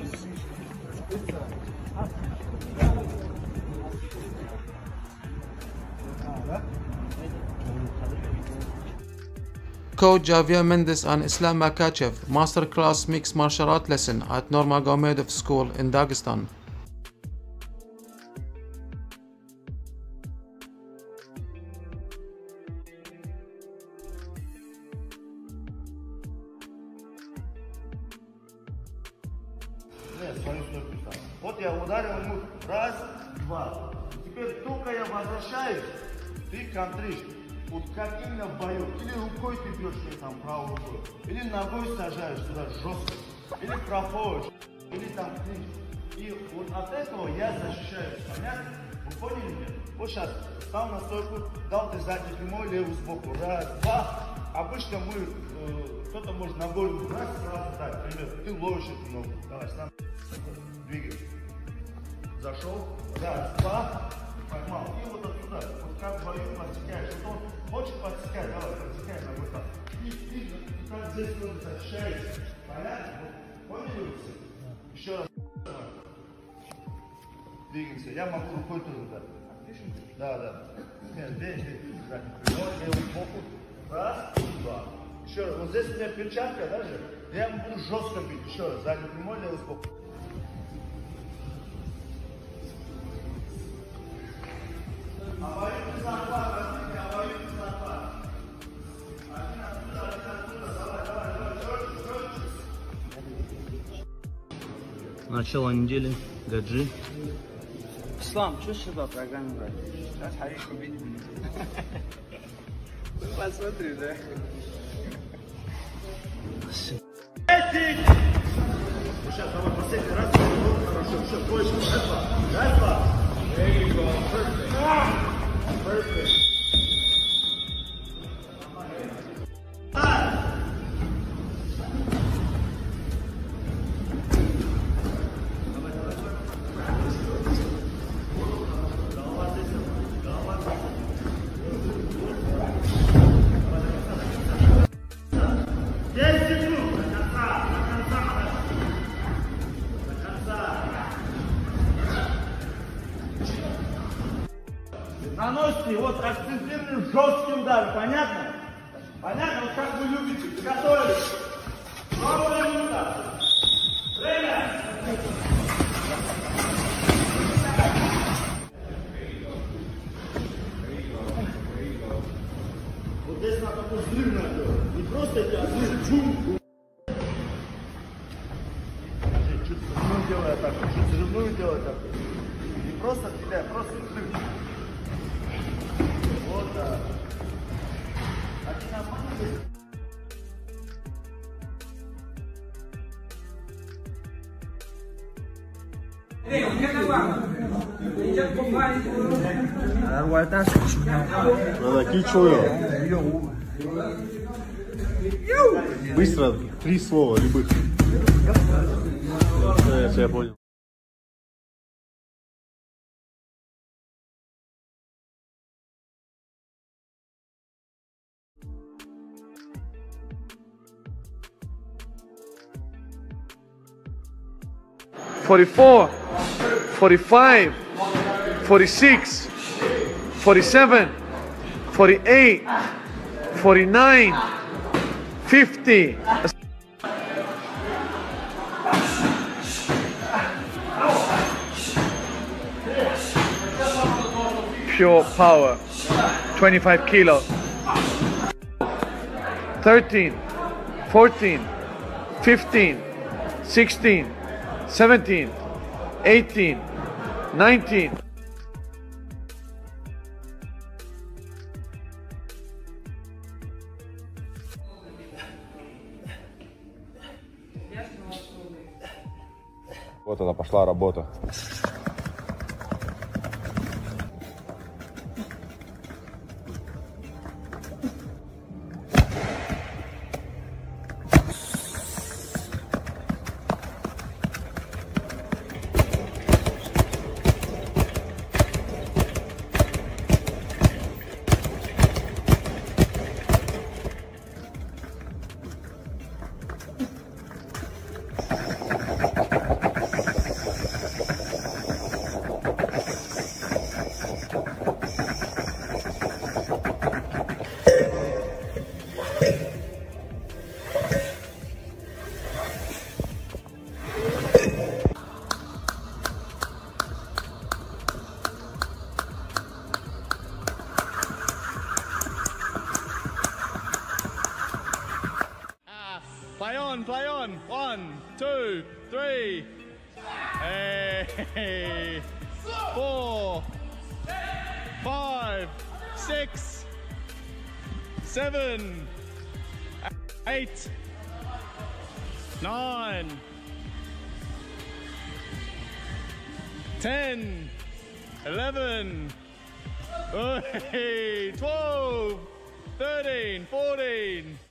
Coach Javier Mendes and Islam Makachev Masterclass Mixed Martial Art Lesson at Nurmagomedov School in Dagestan. Вот я ударил ему раз, два. Теперь только я возвращаюсь, ты контришь. Вот как именно в бою. Или рукой ты бьешь там правую руку, или ногой сажаешь сюда жестко, или проходишь, или там клинч. И вот от этого я защищаюсь. Понятно? Вы поняли меня? Вот сейчас встал на стойку, дал ты задний прямой, левую сбоку. Раз, два. Обычно мы, кто-то может ногой раз, сразу дать. Пример, ты ловишь эту ногу. Давай, сам двигай. Зашел. Раз, два. Поймал. И вот отсюда. Вот как в бою подсекаешь. Вот он хочет подсекать. Давай, подсекай ногой так. И как здесь тоже защищаешься. Понятно? Поняли вы все? Еще раз. Двигаемся. Я могу рукой тоже дать. Да. Здесь. Левую сбоку. Раз, два. Еще раз. Вот здесь у меня перчатка даже. Я буду жестко бить. Еще раз. Задний прямой, левый сбоку. Начало недели. Гаджи. Ислам, что сюда программу брать? Сейчас Хариш увидит меня. Посмотри, да? Сейчас, давай, последний раз. Хорошо, все, больше. Раз, два. Раз, два. There you go. Perfect. Perfect. 10 минут. До конца. Наносите вот акцентированный жесткий удар, понятно? Понятно? Вот как вы любите. Готовились. Новая минута. Время. Вот здесь надо такой взрыв надо. Не просто это взрыв. Чуть взрывную делай так. Чуть взрывную делай так. Не просто стреляй, просто взрыв. Вот так. Быстро, 3 слова, любых. Я понял. $44, $45, $46, $47, $48, $49, $50. Pure power, 25 kilos. 13, 14, 15, 16, 17, 18, 19. Вот она пошла работа. play on. 1, 2, 3. Hey. 4, 5, 6, 7, 8, 9, 10, 11, 12, 13, 14.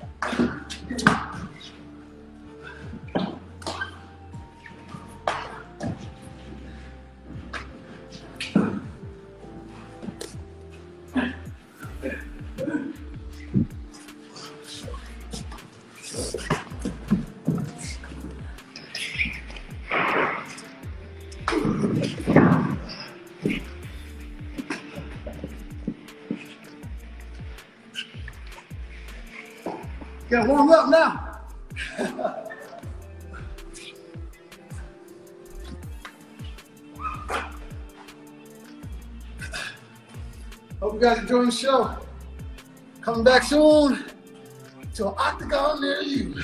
Gotta warm up now. Hope you guys enjoying the show. Coming back soon to an octagon near you.